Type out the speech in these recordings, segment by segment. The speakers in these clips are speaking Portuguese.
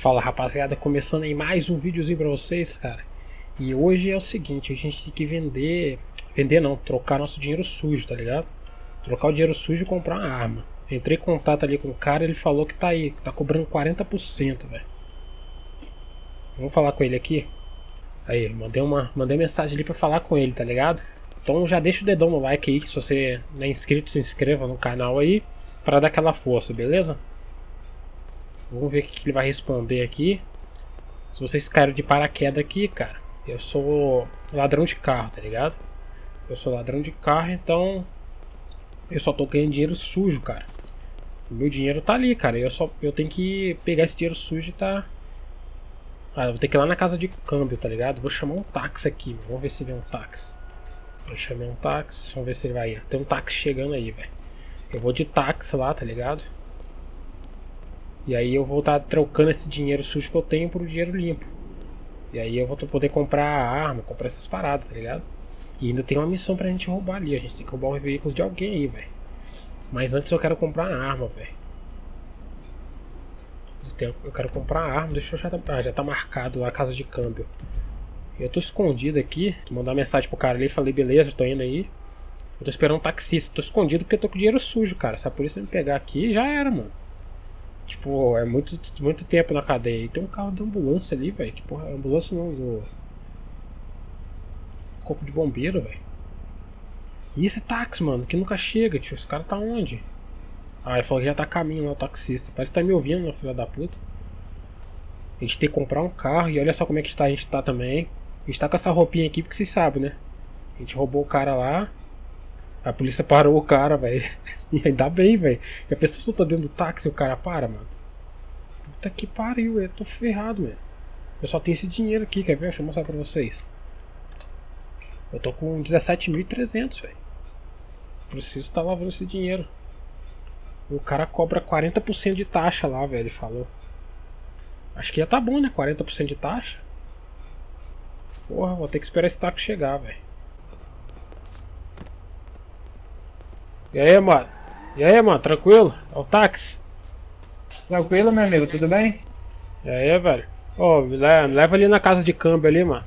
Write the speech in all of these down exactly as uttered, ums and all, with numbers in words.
Fala rapaziada, começando aí mais um videozinho pra vocês, cara. E hoje é o seguinte, a gente tem que vender, vender não, trocar nosso dinheiro sujo, tá ligado? Trocar o dinheiro sujo e comprar uma arma. Entrei em contato ali com o cara, ele falou que tá aí, que tá cobrando quarenta por cento, velho. Vamos falar com ele aqui. Aí, mandei uma, mandei mensagem ali pra falar com ele, tá ligado? Então já deixa o dedão no like aí, que se você não é inscrito, se inscreva no canal aí, pra dar aquela força, beleza? Vamos ver o que ele vai responder aqui. Se vocês caíram de paraquedas aqui, cara, eu sou ladrão de carro, tá ligado? Eu sou ladrão de carro, então eu só tô ganhando dinheiro sujo, cara. O meu dinheiro tá ali, cara. Eu só eu tenho que pegar esse dinheiro sujo e tá. Ah, eu vou ter que ir lá na casa de câmbio, tá ligado? Vou chamar um táxi aqui, vamos ver se vem um táxi. Eu chamei um táxi, vamos ver se ele vai ir. Tem um táxi chegando aí, velho. Eu vou de táxi lá, tá ligado? E aí eu vou estar tá trocando esse dinheiro sujo que eu tenho por dinheiro limpo. E aí eu vou poder comprar arma, comprar essas paradas, tá ligado? E ainda tem uma missão pra gente roubar ali. A gente tem que roubar os veículos de alguém aí, velho. Mas antes eu quero comprar uma arma, velho. Eu quero comprar a arma, deixa eu já, ah, já tá marcado a casa de câmbio. Eu tô escondido aqui, tô mandando mensagem pro cara ali, falei beleza, tô indo aí. Eu tô esperando um taxista, tô escondido porque eu tô com dinheiro sujo, cara. Se a polícia me pegar aqui, já era, mano. Tipo, é muito, muito tempo na cadeia. E tem um carro de ambulância ali, velho. Que porra, ambulância não, do corpo de bombeiro, velho. E esse táxi, mano, que nunca chega, tio. Esse cara tá onde? Ah, ele falou que já tá a caminho lá, o taxista. Parece que tá me ouvindo, filha da puta. A gente tem que comprar um carro. E olha só como é que tá, a gente tá também. A gente tá com essa roupinha aqui porque vocês sabem, né? A gente roubou o cara lá. A polícia parou o cara, velho. E ainda bem, velho. E a pessoa só tá dentro do táxi e o cara para, mano. Puta que pariu, eu tô ferrado, velho. Eu só tenho esse dinheiro aqui, quer ver? Deixa eu mostrar pra vocês. Eu tô com dezessete mil e trezentos, velho. Preciso estar lavando esse dinheiro. O cara cobra quarenta por cento de taxa lá, velho, ele falou. Acho que já tá bom, né? quarenta por cento de taxa. Porra, vou ter que esperar esse táxi chegar, velho. E aí, mano? E aí, mano? Tranquilo? É o táxi? Tranquilo, meu amigo, tudo bem? E aí, velho? Ô, oh, me leva, me leva ali na casa de câmbio ali, mano.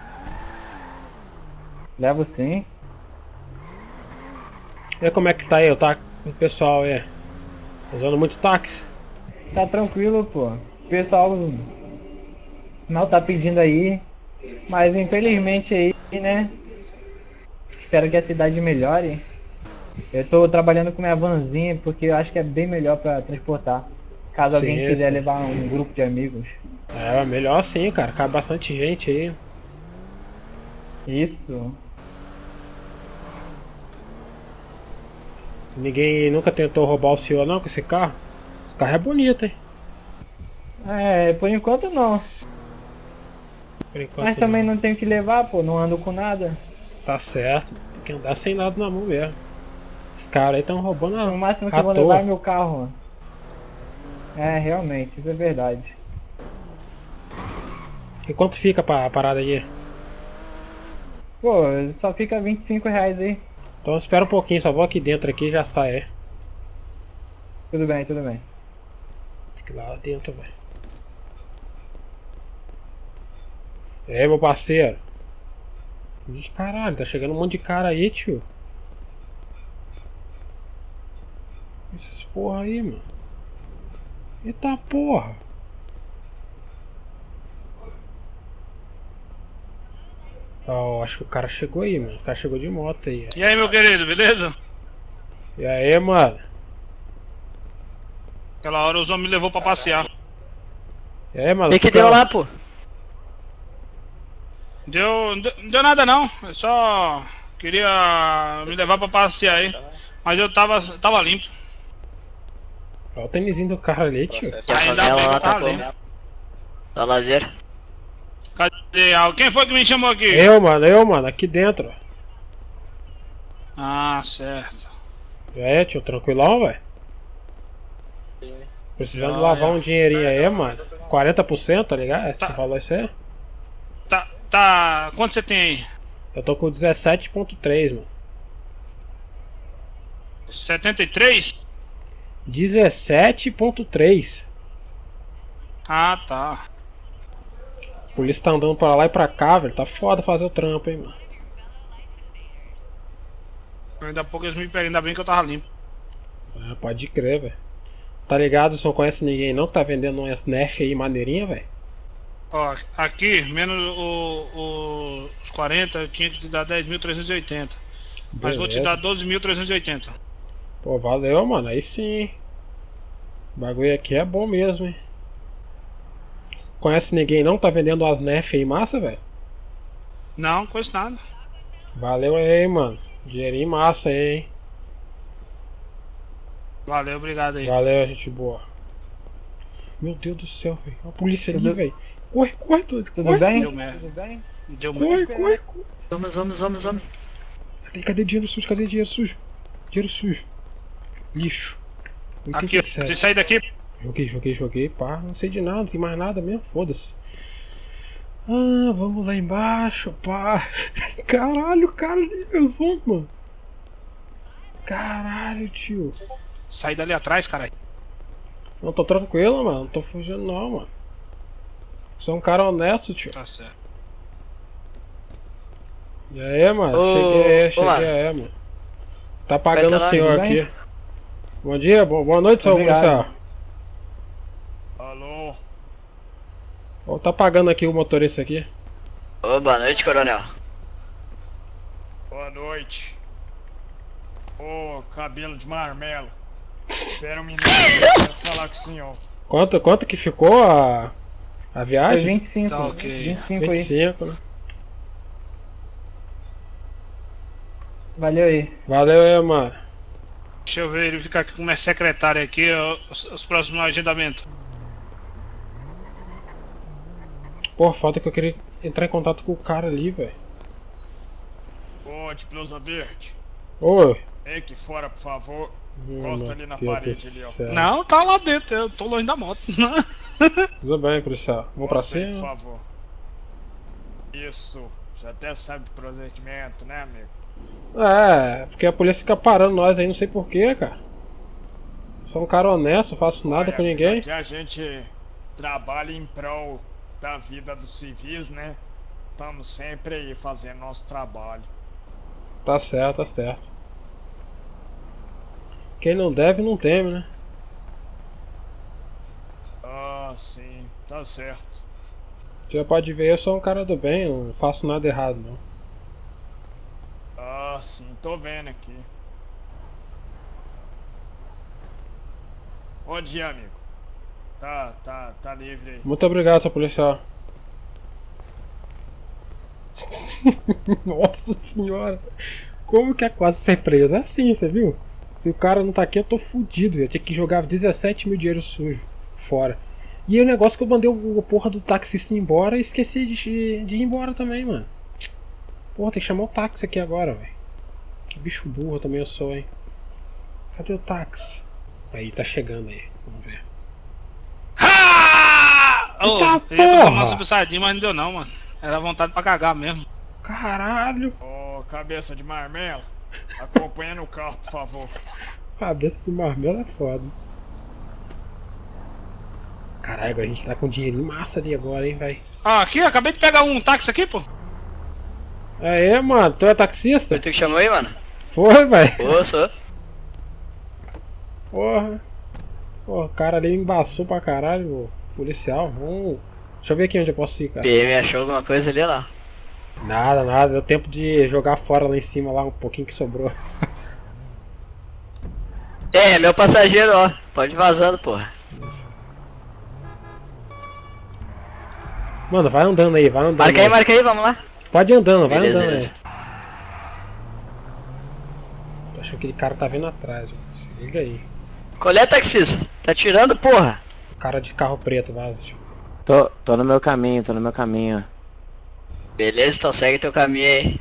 Levo sim. E aí, como é que tá aí, o táxi? O pessoal aí? Tá usando muito táxi? Tá tranquilo, pô. O pessoal não tá pedindo aí. Mas infelizmente aí, né? Espero que a cidade melhore. Eu tô trabalhando com minha vanzinha porque eu acho que é bem melhor pra transportar. Caso Sim, alguém quiser sim. levar um grupo de amigos. É, melhor assim, cara. Cabe bastante gente aí. Isso. Ninguém nunca tentou roubar o senhor não com esse carro? Esse carro é bonito, hein? É, por enquanto não. Por enquanto Mas também não. não tenho que levar, pô. Não ando com nada. Tá certo. Tem que andar sem nada na mão mesmo. Os caras aí estão roubando a O máximo que à eu vou toa. levar é meu carro, mano. É, realmente, isso é verdade. E quanto fica pra parada aí? Pô, só fica vinte e cinco reais aí. Então espera um pouquinho, só vou aqui dentro aqui e já sai, é. Tudo bem, tudo bem. Tem que ir lá dentro, velho. E aí, meu parceiro? Ih, caralho, tá chegando um monte de cara aí, tio. Essas porra aí, mano. Eita porra. Ó, acho que o cara chegou aí, mano. O cara chegou de moto aí. E aí, meu querido, beleza? E aí, mano? Aquela hora os homens me levou pra passear. E aí, mano? O que que fica- deu lá, pô? Deu, deu, não deu nada não, eu só queria me levar pra passear aí. Mas eu tava, tava limpo. Olha o tênisinho do cara ali, tio. Que a Ainda favela bem lá que tá tá com... limpo. Tá lazer. Cadê? Ah, quem foi que me chamou aqui? Eu, mano, eu, mano, aqui dentro. Ah, certo. E aí, tio, tranquilão, velho? Precisando Ah, lavar é. um dinheirinho aí, mano. quarenta por cento, tá ligado? Você Tá. falou isso aí? Tá, tá. Quanto você tem aí? Eu tô com dezessete ponto três, mano. setenta e três? dezessete ponto três. Ah, tá. A polícia tá andando pra lá e pra cá, velho. Tá foda fazer o trampo, hein, mano. Ainda a pouco eles me pegam, ainda bem que eu tava limpo. Ah, pode crer, velho. Tá ligado? Você não conhece ninguém não que tá vendendo umas Nerf aí maneirinha, velho? Ó, aqui, menos o, o, os quarenta, eu tinha que te dar dez mil trezentos e oitenta. Mas vou te dar doze mil trezentos e oitenta. Pô, valeu, mano. Aí sim. O bagulho aqui é bom mesmo, hein? Conhece ninguém não? Tá vendendo umas Nerf aí massa, velho? Não, conheço nada. Valeu aí, mano. Dinheirinho massa aí, hein? Valeu, obrigado aí. Valeu, gente boa. Meu Deus do céu, velho. A polícia ali, Tudo- velho. Corre, corre, tudo. Tudo Corre, bem? Deu merda. Tudo bem? Deu corre, merda. corre, corre. Vamos, vamos, vamos, vamos. Cadê, cadê dinheiro sujo? Cadê dinheiro sujo? Dinheiro sujo. Lixo. Aqui, oitenta e ó, sete. você sair daqui. Joguei, joguei, joguei. Pá, não sei de nada, não tem mais nada mesmo. Foda-se. Ah, vamos lá embaixo, pá. Caralho, cara, ligação, mano. Caralho, tio. Sair dali atrás, caralho. Não tô tranquilo, mano. Não tô fugindo, não, mano. Sou um cara honesto, tio. Tá certo. E aí, mano? Ô, cheguei aí, ô, cheguei mano. aí, mano. Tá pagando Vai o tá lá, senhor tudo bem? aqui. Bom dia, bo- boa noite, senhor Obrigado. policial. Alô? Ó, tá pagando aqui o motorista aqui. Ô, boa noite, coronel. Boa noite. Ô, cabelo de marmelo. Espera um minuto, eu quero falar com o senhor. Quanto, quanto que ficou a, a Foi viagem? vinte e cinco. Tá ok. vinte e cinco aí. vinte e cinco, né? Valeu aí. Valeu aí, mano. Deixa eu verificar aqui com o meu secretário aqui ó, os, os próximos agendamentos. Porra, falta que eu queria entrar em contato com o cara ali, velho. Ô, de blusa verde. Oi. Vem aqui fora, por favor. Hum, Encosta ali na parede ali, ó. Não, tá lá dentro, eu tô longe da moto. Tudo bem, policial. Vamos pra Encosta aí, por cima? favor. Isso. Já até sabe do procedimento, né, amigo? É, porque a polícia fica parando nós aí, não sei porquê, cara. Sou um cara honesto, não faço nada Olha, com ninguém. Aqui a gente trabalha em prol da vida dos civis, né? Estamos sempre aí fazendo nosso trabalho. Tá certo, tá certo. Quem não deve, não teme, né? Ah, sim, tá certo. Você já pode ver, eu sou um cara do bem, não faço nada errado, não. Ah, sim, tô vendo aqui. Pode ir, amigo. Tá, tá, tá livre aí. Muito obrigado, seu policial. Nossa senhora. Como que é quase ser preso? É assim, você viu? Se o cara não tá aqui, eu tô fudido, velho. Tinha que jogar dezessete mil dinheiro sujo fora. E aí o negócio que eu mandei o, o porra do taxista ir embora e esqueci de, de ir embora também, mano. Porra, tem que chamar o táxi aqui agora, velho. Que bicho burro também eu sou, hein. Cadê o táxi? Aí, tá chegando aí. Vamos ver. Ah! Ô, Eita eu ia tomar uma porra! subsadinha, mas não deu não, mano. Era vontade pra cagar mesmo. Caralho! Ô, cabeça de marmelo, acompanha no carro, por favor. Cabeça de marmelo é foda. Caralho, a gente tá com dinheirinho massa ali agora, hein, velho. Ah, aqui, eu acabei de pegar um táxi aqui, pô. Aê, mano, tu é taxista? Foi tu que chamou aí, mano? Foi, velho. Ô, sou. Porra. Pô, o cara ali embaçou pra caralho, o policial. Vamos. Deixa eu ver aqui onde eu posso ir, cara. P M achou alguma coisa ali, lá. Nada, nada. Deu tempo de jogar fora lá em cima, lá um pouquinho que sobrou. É, meu passageiro, ó. Pode ir vazando, porra. Mano, vai andando aí, vai andando. Marca aí, marca aí, vamos lá. Pode ir andando, vai Beleza, andando beleza. aí. Acho que aquele cara tá vindo atrás, mano. Se liga aí. Qual é, taxista? Tá tirando, porra? Cara de carro preto, vai. Tô, tô no meu caminho, tô no meu caminho. Beleza, então segue teu caminho aí.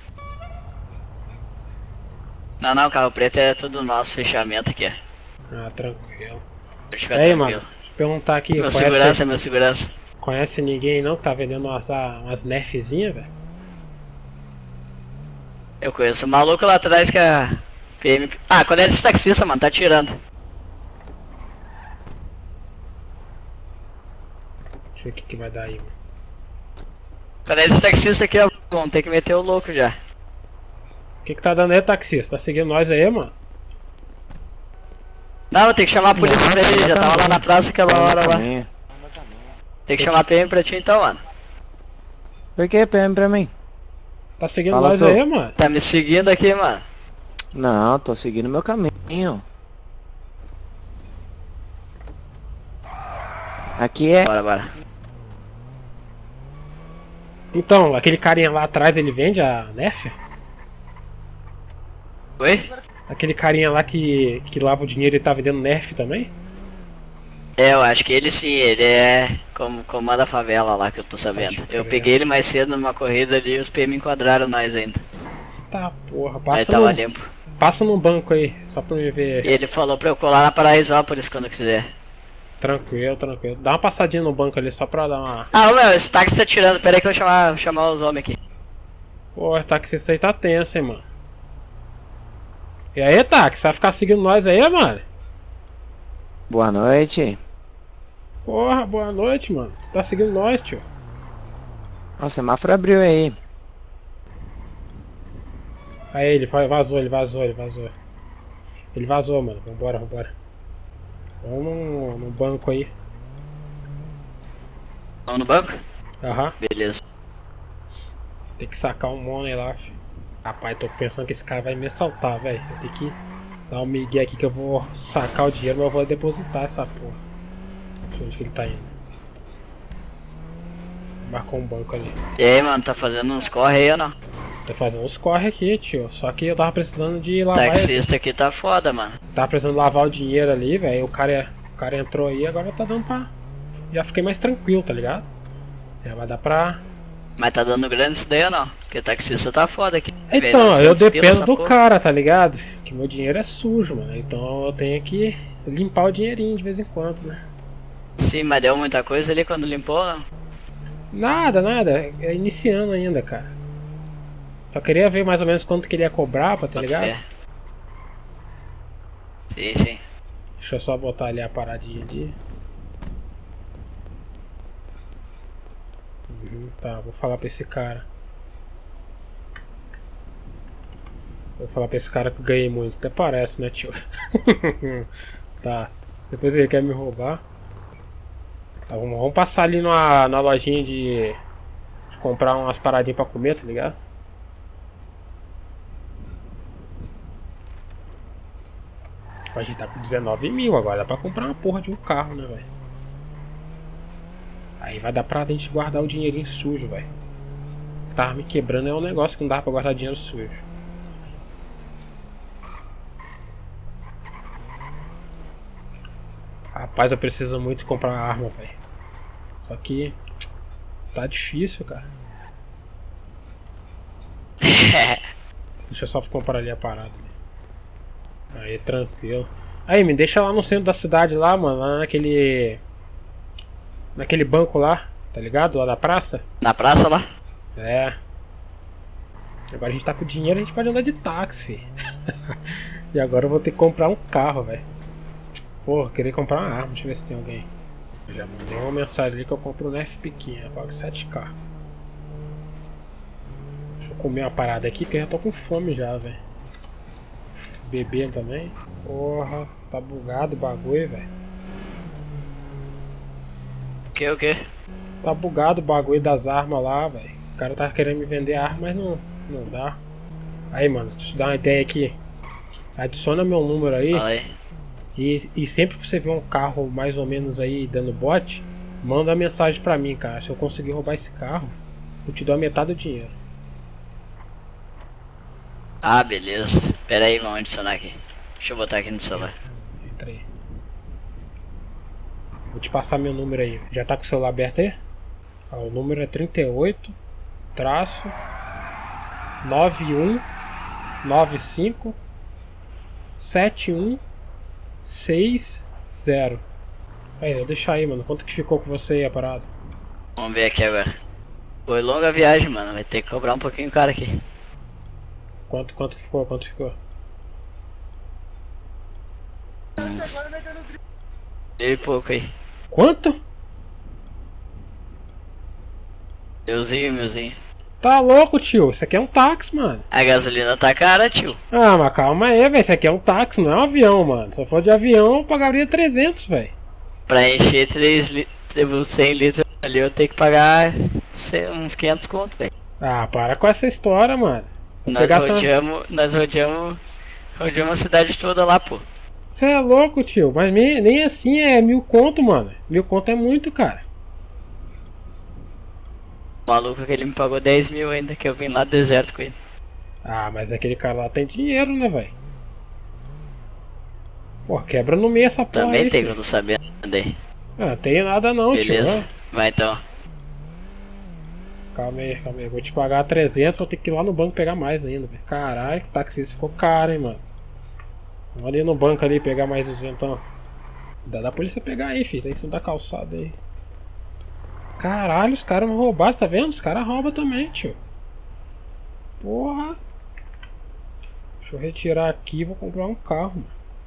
Não, não, carro preto é tudo nosso, fechamento aqui. Ah, tranquilo. Pode ficar E aí, tranquilo. mano, deixa eu perguntar aqui. Meu Conhece, segurança, meu segurança. conhece ninguém não que tá vendendo umas, umas nerfzinhas, velho? Eu conheço o maluco lá atrás que a P M... Ah, qual é esse taxista, mano? Tá tirando. ver o que, que vai dar aí, mano. Cadê esse taxista aqui, ó? Vamos ter que meter o louco já. O que que tá dando aí, taxista? Tá seguindo nós aí, mano? Não, tem que chamar a polícia pra ele, já tava lá na praça aquela hora lá. Caminho. Tem que chamar a P M pra ti então, mano. Por que P M pra mim? Tá seguindo Fala nós tu. aí, mano? Tá me seguindo aqui, mano. Não, tô seguindo meu caminho. Aqui é. Bora, bora. Então, aquele carinha lá atrás, ele vende a Nerf? Oi? Aquele carinha lá que, que lava o dinheiro e tá vendendo Nerf também? É, eu acho que ele sim, ele é como comanda a favela lá que eu tô sabendo. Pode Eu crer. peguei ele mais cedo numa corrida ali e os P M enquadraram nós ainda. Tá, porra, Aí passa tava no, limpo. passa num banco aí, só pra me ver. E ele falou pra eu colar na Paraisópolis quando quiser. Tranquilo, tranquilo. Dá uma passadinha no banco ali só pra dar uma... Ah, ô, meu, esse táxi tá tirando, pera aí que eu vou chamar, vou chamar os homens aqui. Pô, o taxista aí tá tenso, hein, mano. E aí, táxi, vai ficar seguindo nós aí, mano? Boa noite. Porra, boa noite, mano. Tu tá seguindo nós, tio. Ó, o semáforo abriu aí. Aí ele foi- vazou, ele vazou, ele vazou. Ele vazou, mano. Vambora, vambora. Vamos no, no banco aí. Vamos no banco? Aham. Beleza. Tem que sacar um money lá, filho. Rapaz, tô pensando que esse cara vai me assaltar, velho. Eu tenho que dar um migué aqui que eu vou sacar o dinheiro, mas eu vou depositar essa porra. Não sei onde que ele tá indo. Marcou um banco ali. E aí, mano, tá fazendo uns corre aí ou não? Tô fazendo uns corre aqui, tio. Só que eu tava precisando de lavar. esse- Taxista aqui tá foda, mano. Tava precisando lavar o dinheiro ali, velho. O cara, o cara entrou aí, agora tá dando pra. Já fiquei mais tranquilo, tá ligado? Já vai dar pra. Mas tá dando grande isso daí ou não? Porque taxista tá foda aqui. Então, Velho, eu novecentos pila dependo essa do porra. cara, tá ligado? Que meu dinheiro é sujo, mano. Então eu tenho que limpar o dinheirinho de vez em quando, né? Sim, mas deu muita coisa ali quando limpou ou não? Nada, nada. É iniciando ainda, cara. Só queria ver mais ou menos quanto que ele ia cobrar, pra, tá Bota ligado? fé. Sim, sim. Deixa eu só botar ali a paradinha ali. Uhum, tá, vou falar pra esse cara. Vou falar pra esse cara que eu ganhei muito. Até parece, né, tio? Tá. Depois ele quer me roubar. Tá, vamos, vamos passar ali na, na lojinha de, de comprar umas paradinhas pra comer, tá ligado? A gente tá com dezenove mil agora, dá pra comprar uma porra de um carro, né, velho? Aí vai dar pra gente guardar o dinheirinho sujo, velho. O que tava me quebrando é um negócio que não dava pra guardar dinheiro sujo. Rapaz, eu preciso muito comprar uma arma, velho. Só que tá difícil, cara. Deixa eu só comprar ali a parada. Aí, tranquilo. Aí, me deixa lá no centro da cidade lá, mano. Lá naquele... Naquele banco lá, tá ligado? Lá da praça. Na praça lá? É. Agora a gente tá com dinheiro, a gente pode andar de táxi, fi. E agora eu vou ter que comprar um carro, velho. Pô, eu queria comprar uma arma, deixa eu ver se tem alguém. Eu já mandei uma mensagem ali que eu compro um F pequeno, pago sete K. Deixa eu comer uma parada aqui que eu já tô com fome já, velho. Beber também. Porra, tá bugado o bagulho, velho. O que, o que? Tá bugado o bagulho das armas lá, velho. O cara tá querendo me vender arma, mas não, não dá. Aí, mano, deixa eu te dar uma ideia aqui. Adiciona meu número aí. Fala aí. E, e sempre que você vê um carro mais ou menos aí dando bote, manda uma mensagem pra mim, cara. Se eu conseguir roubar esse carro, eu te dou a metade do dinheiro. Ah, beleza. Pera aí, vamos adicionar aqui. Deixa eu botar aqui no celular. Entra aí. Vou te passar meu número aí. Já tá com o celular aberto aí? Ó, o número é trinta e oito traço noventa e um noventa e cinco setenta e um sessenta. Aí, vou deixar aí, mano. Quanto que ficou com você aí a parada? Vamos ver aqui agora. Foi longa a viagem, mano. Vai ter que cobrar um pouquinho caro aqui. Quanto, quanto ficou? Quanto ficou? Uns... E pouco aí. Quanto? Meuzinho, meuzinho. Tá louco, tio? Isso aqui é um táxi, mano. A gasolina tá cara, tio. Ah, mas calma aí, velho. Isso aqui é um táxi, não é um avião, mano. Se eu for de avião, eu pagaria trezentos, velho. Pra encher três litros, cem litros ali, eu tenho que pagar uns quinhentos conto, velho. Ah, para com essa história, mano. Vou Nós pegar essa- rodeamos, nós rodeamos, rodeamos a cidade toda lá, pô. Você é louco, tio. Mas nem, nem assim é mil conto, mano. Mil conto é muito, cara. O maluco que ele me pagou dez mil ainda, que eu vim lá do deserto com ele. Ah, mas aquele cara lá tem dinheiro, né, velho? Pô, quebra no meio essa porra Também aí, tem, que filho. eu tô sabendo aí. Ah, tem nada não, Beleza, tio. vai então. Calma aí, calma aí. Vou te pagar trezentos, vou ter que ir lá no banco pegar mais ainda, velho. Caralho, que taxista ficou caro, hein, mano. Vamos ali no banco ali pegar mais duzentos, então. Dá da polícia pegar aí, filho. Tem que da calçada aí. Caralho, os caras vão roubar, tá vendo? Os caras roubam também, tio. Porra. Deixa eu retirar aqui e vou comprar um carro, mano.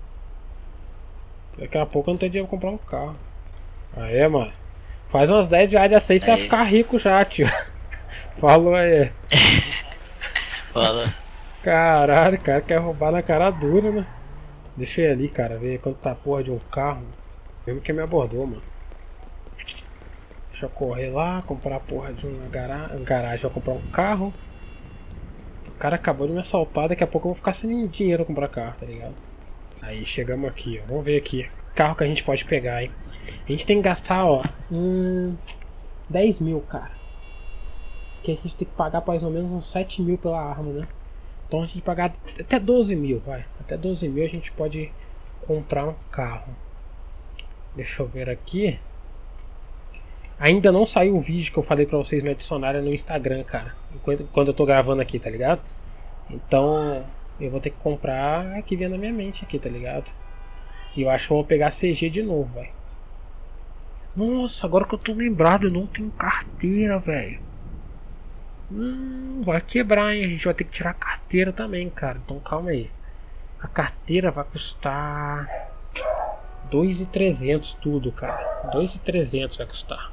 Daqui a pouco eu não tenho dinheiro pra comprar um carro. Aê, mano. Faz umas dez viagens assim, você vai Aí. ficar rico já, tio. Falou aí. Fala. Caralho, o cara quer roubar na cara dura, né? Deixa eu ir ali, cara, ver quanto tá a porra de um carro. Mesmo que me abordou, mano. Deixa eu correr lá, comprar a porra de uma gara... garagem, vou comprar um carro. O cara acabou de me assaltar, daqui a pouco eu vou ficar sem dinheiro pra comprar carro, tá ligado? Aí chegamos aqui, ó. Vamos ver aqui. Carro que a gente pode pegar, hein? A gente tem que gastar, ó, hum, dez mil, cara. Que a gente tem que pagar mais ou menos uns sete mil pela arma, né? Então a gente tem que pagar até doze mil, vai. Até doze mil a gente pode comprar um carro. Deixa eu ver aqui. Ainda não saiu o vídeo que eu falei pra vocês me adicionarem no Instagram, cara. Quando, quando eu tô gravando aqui, tá ligado? Então eu vou ter que comprar aqui vendo na minha mente aqui, tá ligado? E eu acho que eu vou pegar C G de novo, velho. Nossa, agora que eu tô lembrado, eu não tenho carteira, velho. Hum, vai quebrar, hein? A gente vai ter que tirar a carteira também, cara. Então calma aí. A carteira vai custar dois mil e trezentos tudo, cara. dois mil e trezentos vai custar.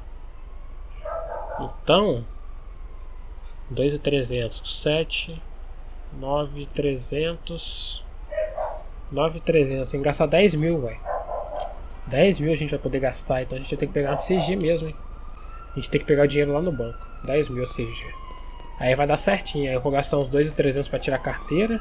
Então, dois mil e trezentos, sete, nove mil e trezentos, nove mil e trezentos, tem que gastar dez mil, velho. dez mil a gente vai poder gastar, então a gente vai ter que pegar a C G mesmo, hein. A gente tem que pegar o dinheiro lá no banco. dez mil C G. Aí vai dar certinho, aí eu vou gastar uns dois mil e trezentos pra tirar a carteira.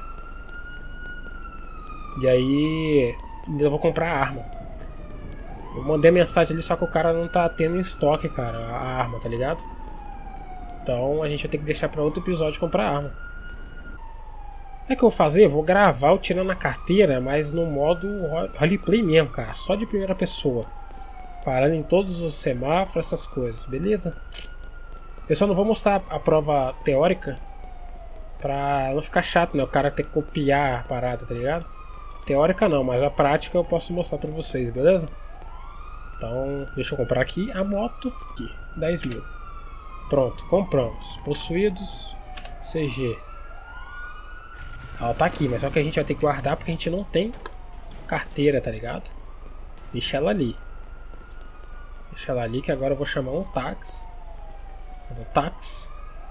E aí ainda vou comprar a arma. Eu mandei mensagem ali, só que o cara não tá tendo em estoque, cara, a arma, tá ligado? Então a gente vai ter que deixar pra outro episódio comprar a arma. O que é que eu vou fazer? Eu vou gravar eu tirando a carteira, mas no modo roleplay mesmo, cara. Só de primeira pessoa. Parando em todos os semáforos, essas coisas, beleza? Eu só não vou mostrar a prova teórica pra não ficar chato, né? O cara ter que copiar a parada, tá ligado? Teórica não, mas a prática eu posso mostrar pra vocês, beleza? Então, deixa eu comprar aqui a moto. Aqui, dez mil. Pronto, compramos. Possuídos, C G. Ela tá aqui, mas só que a gente vai ter que guardar porque a gente não tem carteira, tá ligado? Deixa ela ali. Deixa ela ali que agora eu vou chamar um táxi. Um táxi.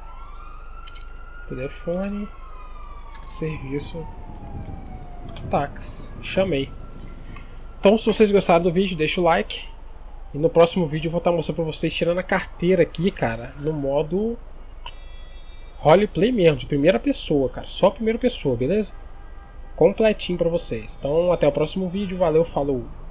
Telefone. Serviço. Táxi. Chamei. Então, se vocês gostaram do vídeo, deixa o like. E no próximo vídeo eu vou estar mostrando pra vocês tirando a carteira aqui, cara, no modo roleplay mesmo, de primeira pessoa, cara. Só primeira pessoa, beleza? Completinho pra vocês. Então, até o próximo vídeo. Valeu, falou!